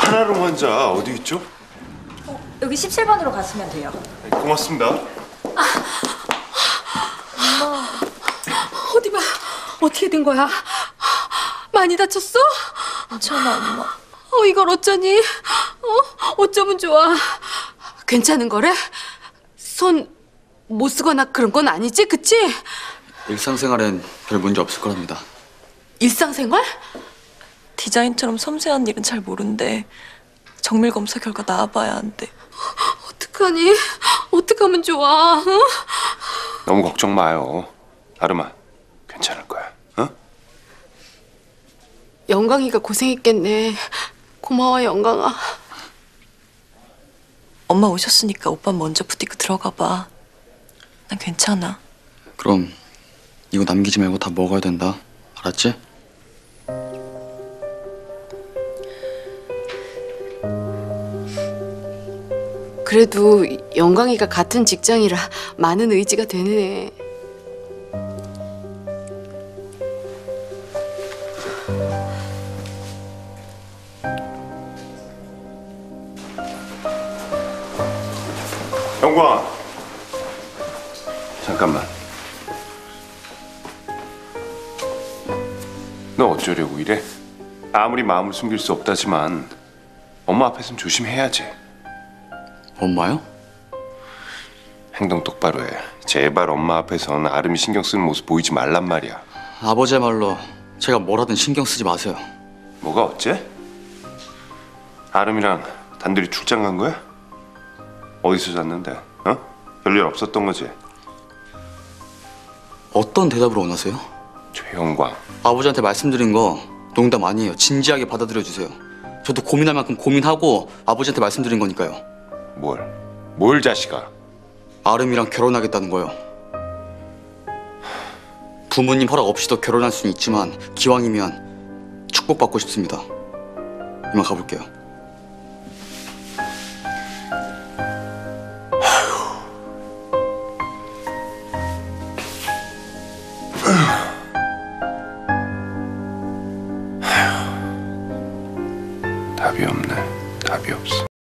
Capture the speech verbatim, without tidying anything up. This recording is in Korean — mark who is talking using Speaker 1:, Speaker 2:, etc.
Speaker 1: 하나롱 환자 어디 있죠?
Speaker 2: 어, 여기 십칠 번으로 가시면 돼요.
Speaker 1: 네, 고맙습니다.
Speaker 2: 엄마.
Speaker 3: 어디 봐. 어떻게 된 거야? 많이 다쳤어?
Speaker 2: 괜찮아, 엄마.
Speaker 3: 어, 이걸 어쩌니? 어? 어쩌면 좋아. 괜찮은 거래? 손 못 쓰거나 그런 건 아니지, 그치?
Speaker 4: 일상생활엔 별 문제 없을 거랍니다.
Speaker 3: 일상생활?
Speaker 5: 디자인처럼 섬세한 일은 잘 모른대. 정밀 검사 결과 나와봐야 한대.
Speaker 3: 어떡하니? 어떡하면 좋아? 응?
Speaker 1: 너무 걱정 마요. 아름아, 괜찮을 거야. 어?
Speaker 3: 영광이가 고생했겠네. 고마워, 영광아.
Speaker 5: 엄마 오셨으니까 오빠 먼저 부티크 들어가 봐. 난 괜찮아.
Speaker 4: 그럼 이거 남기지 말고 다 먹어야 된다. 알았지?
Speaker 3: 그래도 영광이가 같은 직장이라 많은 의지가 되네.
Speaker 1: 영광아, 잠깐만. 너 어쩌려고 이래? 아무리 마음을 숨길 수 없다지만 엄마 앞에선 조심해야지.
Speaker 4: 엄마요?
Speaker 1: 행동 똑바로 해. 제발 엄마 앞에선 아름이 신경 쓰는 모습 보이지 말란 말이야.
Speaker 4: 아버지의 말로 제가 뭘 하든 신경 쓰지 마세요.
Speaker 1: 뭐가 어째? 아름이랑 단둘이 출장 간 거야? 어디서 잤는데? 어? 별일 없었던 거지?
Speaker 4: 어떤 대답을 원하세요?
Speaker 1: 최영광.
Speaker 4: 아버지한테 말씀드린 거 농담 아니에요. 진지하게 받아들여 주세요. 저도 고민할 만큼 고민하고 아버지한테 말씀드린 거니까요.
Speaker 1: 뭘? 뭘 자식아?
Speaker 4: 아름이랑 결혼하겠다는 거요. 부모님 허락 없이도 결혼할 수는 있지만 기왕이면 축복받고 싶습니다. 이만 가볼게요.
Speaker 1: 답이 없네. 답이 없어.